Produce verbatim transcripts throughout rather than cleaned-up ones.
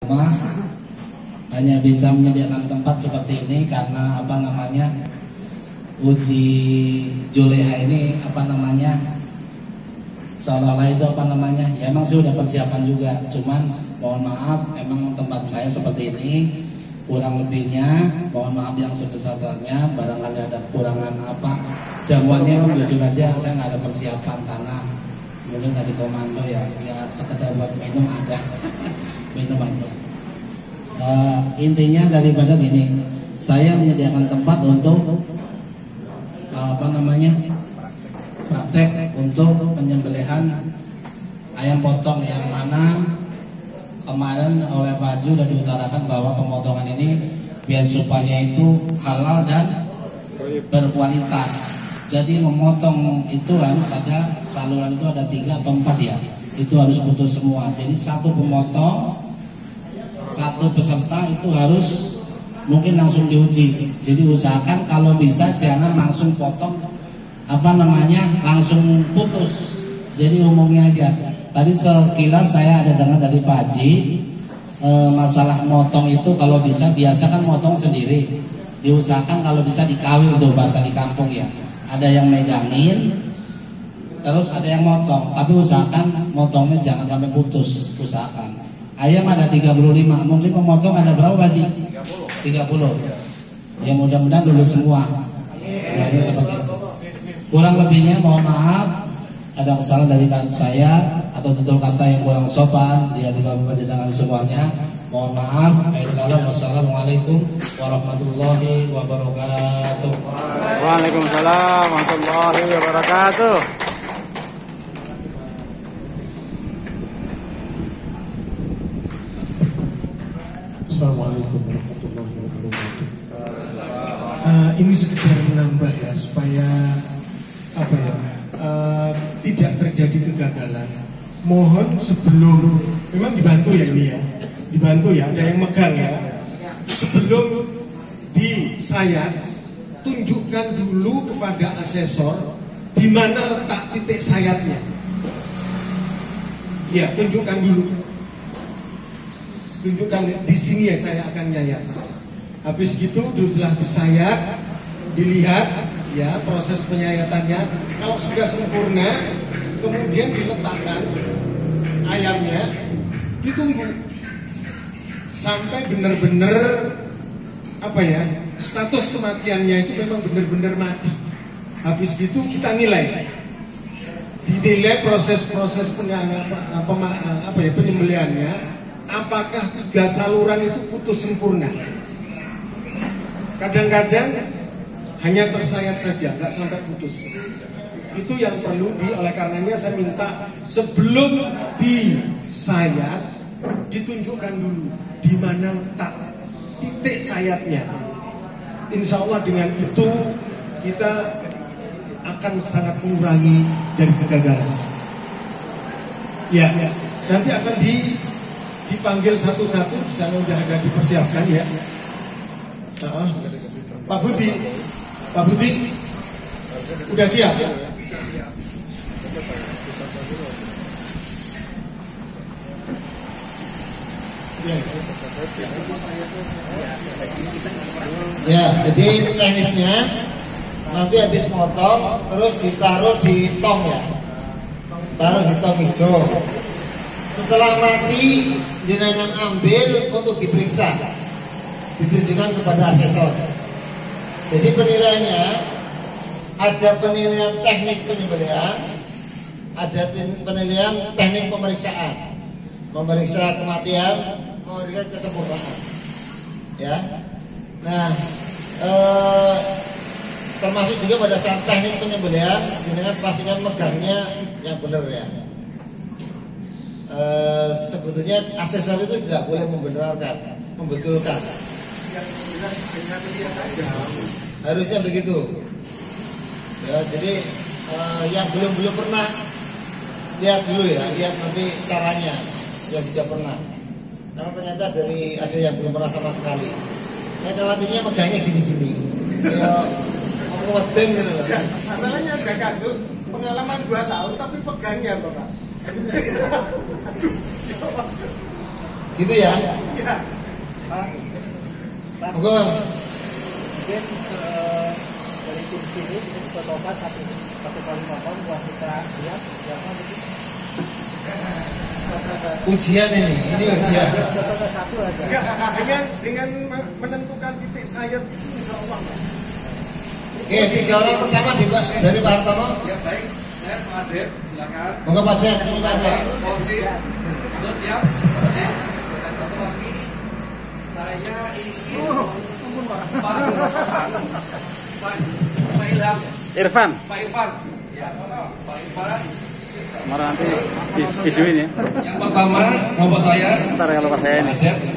hanya bisa menyediakan tempat seperti ini karena apa namanya uji Juleha ini apa namanya seolah-olah itu apa namanya ya emang sudah persiapan juga, cuman mohon maaf emang tempat saya seperti ini, kurang lebihnya mohon maaf yang sebesar-besarnya, barangkali ada kekurangan apa jamuannya emang jujur aja saya nggak ada persiapan karena mungkin tadi komando ya ya sekedar buat minum ada minum aja. Uh, intinya daripada gini, saya menyediakan tempat untuk uh, apa namanya praktek untuk penyembelihan ayam potong yang mana kemarin oleh Pak Ju sudah diutarakan bahwa pemotongan ini biar supaya itu halal dan berkualitas. Jadi memotong itu harus ada saluran itu ada tiga atau empat ya, itu harus putus semua. Jadi satu pemotong satu peserta itu harus mungkin langsung diuji. Jadi usahakan kalau bisa jangan langsung potong apa namanya langsung putus. Jadi umumnya aja. Tadi sekilas saya ada dengar dari Pak Haji e, masalah motong itu kalau bisa biasa kan motong sendiri. Diusahakan kalau bisa dikawil tuh bahasa di kampung ya. Ada yang megangin, terus ada yang motong. Tapi usahakan motongnya jangan sampai putus. Usahakan. Ayam ada tiga puluh lima, mungkin pemotong ada berapa Pak Haji? tiga puluh. Ya mudah-mudahan dulu semua. Ya, ini seperti itu. Kurang lebihnya mohon maaf ada kesalahan dari saya atau tutur kata yang kurang sopan di hadapan panjenengan semuanya. Mohon maaf. Wassalamualaikum warahmatullahi wabarakatuh. Waalaikumsalam warahmatullahi wabarakatuh. Assalamualaikum warahmatullahi wabarakatuh. Uh, ini sekedar menambah ya supaya apa ya uh, tidak terjadi kegagalan. Mohon sebelum memang dibantu ya ini ya, dibantu ya ada yang megang ya. Sebelum disayat tunjukkan dulu kepada asesor di mana letak titik sayatnya. Ya tunjukkan dulu. Tunjukkan di sini ya saya akan nyayat. Habis gitu setelah disayat, dilihat ya proses penyayatannya. Kalau sudah sempurna, kemudian diletakkan ayamnya, ditunggu sampai benar-benar apa ya status kematiannya itu memang benar-benar mati. Habis gitu kita nilai, dinilai proses-proses apa, apa ya penyembelihannya. Apakah tiga saluran itu putus sempurna? Kadang-kadang hanya tersayat saja, nggak sampai putus. Itu yang perlu di, oleh karenanya saya minta sebelum disayat ditunjukkan dulu di mana letak titik sayatnya. Insya Allah dengan itu kita akan sangat mengurangi dari kegagalan. Ya, nanti akan di dipanggil satu-satu, di sana udah ada dipersiapkan ya. Nah, Pak Budi, Pak Budi, udah siap? Ya, jadi teknisnya nanti habis motong terus ditaruh di tong ya, taruh di tong hijau. Setelah mati jenengan ambil untuk diperiksa, ditunjukkan kepada asesor. Jadi penilaiannya ada penilaian teknik penyembelihan, ada penilaian teknik pemeriksaan, memeriksa kematian, memeriksa kesempurnaan. Ya, nah eh, termasuk juga pada saat teknik penyembelihan, jenengan pastikan megangnya yang benar ya. Uh, sebetulnya asesor itu tidak boleh membenarkan, membetulkan. Harusnya begitu. Ya, jadi uh, yang belum belum pernah lihat dulu ya, lihat nanti caranya yang sudah pernah. Karena ternyata dari ada yang belum pernah sama sekali. Ya khawatirnya megangnya gini-gini. Ya, mau ngedeng gitu loh. Masalahnya ada kasus pengalaman dua tahun tapi pegangnya Bapak. Gitu ya. Ya. Monggo Bang. Mungkin eh, dari tim sini kita bisa tobat satu satu kali ngomong buat kita lihat siapa begitu. Ujian ini, ini ujian. Satu aja. Enggak, dengan dengan menentukan titik sayat itu insya Allah. Oke, tiga orang pertama di Pak dari Pak Hartono. Ya baik, saya Pak Adep, silakan. Monggo Pak Dep, ini Pak Dep. Posisi, terus siap. Posisi. Dan satu lagi, saya ingin Pak Pak Pak Ilham, Irfan, Pak Irfan, ya Pak Irfan. kemarin nanti di videoin ya. Yang pertama, kelompok saya. Ntar kalau pas saya ini.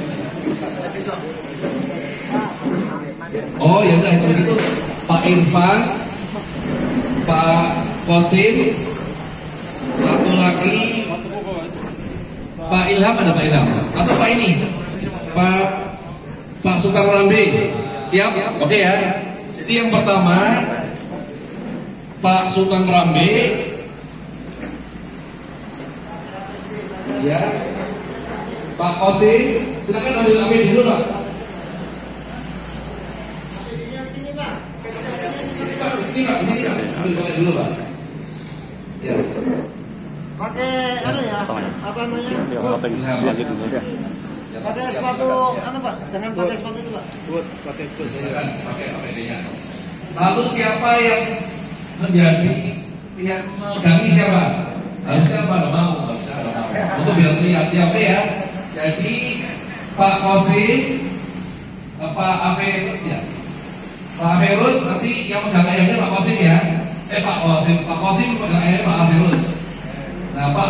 Oh ya udah kalau gitu Pak Irfan, Pak Kosim, satu lagi Pak Ilham, ada Pak Ilham atau Pak ini Pak Pak Sukarrambe, siap? Oke ya. Jadi yang pertama Pak Sukarrambe, ya Pak Kosim, silakan ambil ambil dulu Pak. Ini Pak, ini Pak, ambil kopi dulu Pak. Ya. Pakai apa ya? Apa namanya? Ya, potong lanjut dulu ya. Pakai sepatu apa Pak? Jangan pakai sepatu itu Pak. Silakan pakai A P D-nya. Lalu siapa yang menjadi pihak memegangi siapa? Harusnya apa? Nggak mau, nggak bisa, nggak mau. Untuk biar terlihat, ya oke ya. Jadi Pak Kosim, Pak Averus ya. Pak Averus nanti yang megang ayamnya Pak Kosim ya. Eh Pak Kosim, Pak Kosim megang ayamnya Pak Averus. Nah Pak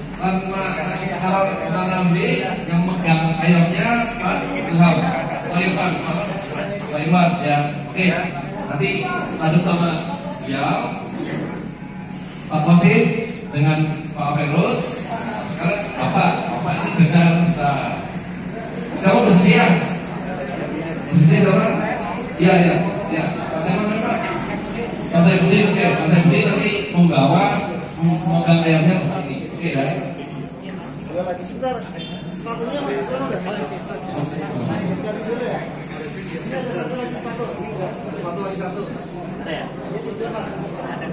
Sukarrambe yang megang ayamnya Pak Ilham, Pak Irfan, Pak Irfan ya. Oke, nanti lanjut sama beliau. Pak Kosim dengan Pak Averus. Sekarang Bapak, Bapak ini dengar kita. Kamu bersedia? Bersedia sama? Iya, iya, iya. Pak saya mana Pak? Pak saya Budi, oke. Pak saya Budi nanti membawa memegang ayamnya begini. Oke ya. Dua lagi sebentar. Sepatunya masih kurang udah. Ganti dulu ya. Ini ada satu lagi sepatu. Sepatu lagi satu. Ada ya? Ini siapa? Ada.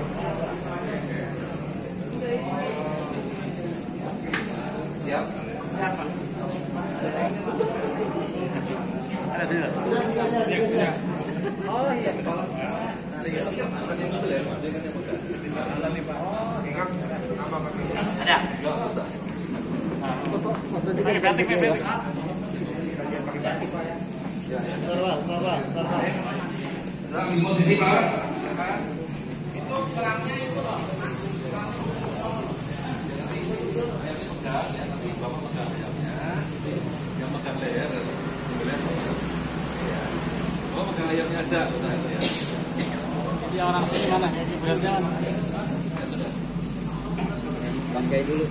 Siap. Ada dulu. Oh iya. Ada. Bentar Pak, bentar Pak, bentar Pak. Serang di posisi Pak. Itu serangnya itu Pak. Yang megang leher, oh megang ayamnya aja. Yang orang sini mana? Beratnya mana? Pakai dulu.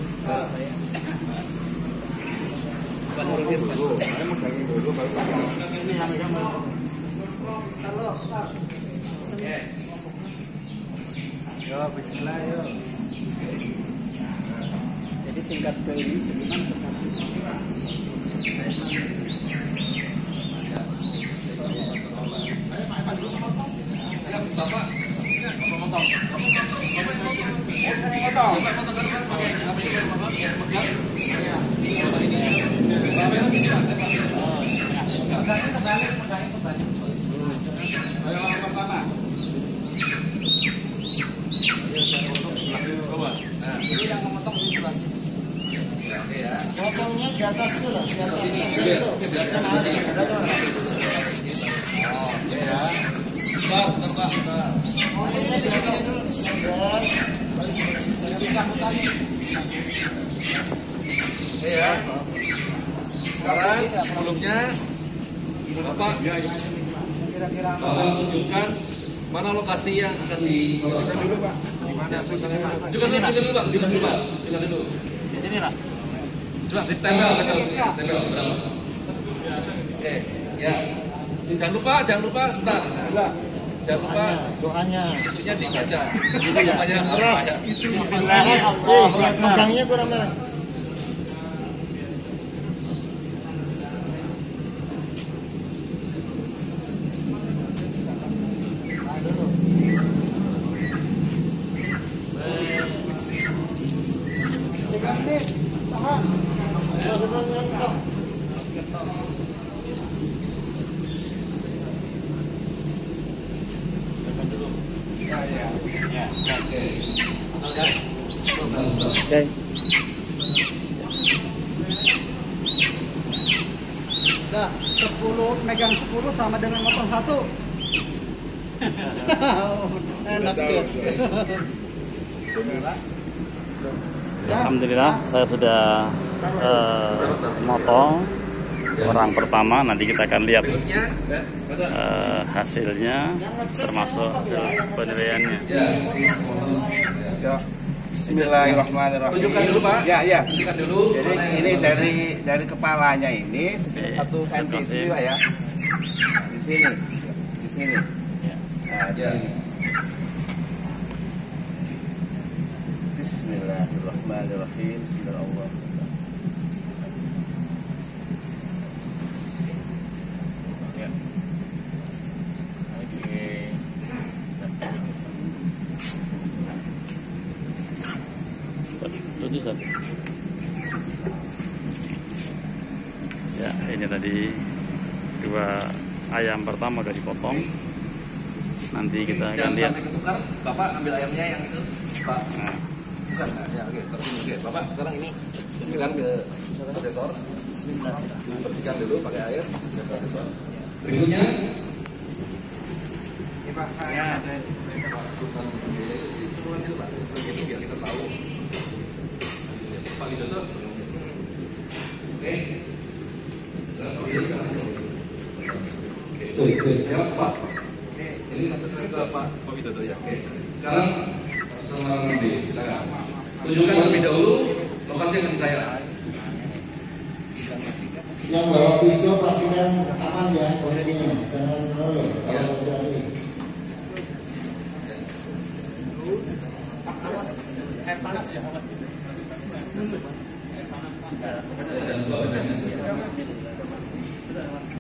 Bukan urutin dulu. Saya megangin dulu baru pakai. Ini yang megang. Halo, Pak. Oke. Yo, bismillah yo. Jadi tingkat ke ini bagaimana? Siap, Bapak. Potong. Potongnya di atas itu loh, di atas ini. Bentar, bentar, bentar. Potongnya di atas dulu. Oke ya. Sekarang sebelumnya Bapak Bapak tunjukkan mana lokasi yang akan di dulu Pak. Di mana? Tunjukkan dulu, tunjukkan dulu Pak, tunjukkan dulu Pak, tunjukkan dulu. Di sini lah. Coba ditempel, tempel, tempel berapa? Oke, ya. Jangan lupa, jangan lupa sebentar. Jangan lupa Doanya. itunya dibaca. Namanya apa ya? Eh, megangnya kurang merah. Oke. Udah, sepuluh megang sepuluh sama dengan motong satu. Enak tuh. Alhamdulillah saya sudah uh, motong orang pertama. Nanti kita akan lihat uh, hasilnya, termasuk hasil penilaiannya. Ya. Bismillahirrahmanirrahim. Tunjukkan dulu Pak. Ya, ya. Tunjukkan dulu. Jadi ini dari dari kepalanya ini satu senti sini Pak ya. Di sini, di sini. Nah, di sini. Bismillahirrahmanirrahim. Bismillahirrahmanirrahim. Ya. Oke. Tujuh satu. Ya, ini tadi dua ayam pertama udah dipotong. Nanti kita akan Jangan lihat. sampai ketukar. Bapak ambil ayamnya yang itu, Pak. Nah, Bukan, nah, ya oke, terus ini oke. Bapak sekarang ini tunjukkan ke prosesor. Bersihkan dulu pakai air. Prosesor. berikutnya Begitu biar kita tahu. Pak Widodo. Oke. itu itu Ya Pak. Ini maksudnya ke Pak Pak Widodo ya. Oke. sekarang sama nanti silakan tunjukkan terlebih dahulu lokasi yang akan saya. Yang bawa pisau pastikan aman ya posisinya, jangan menoleh. Kalau terjadi. Air panas ya. Dan dua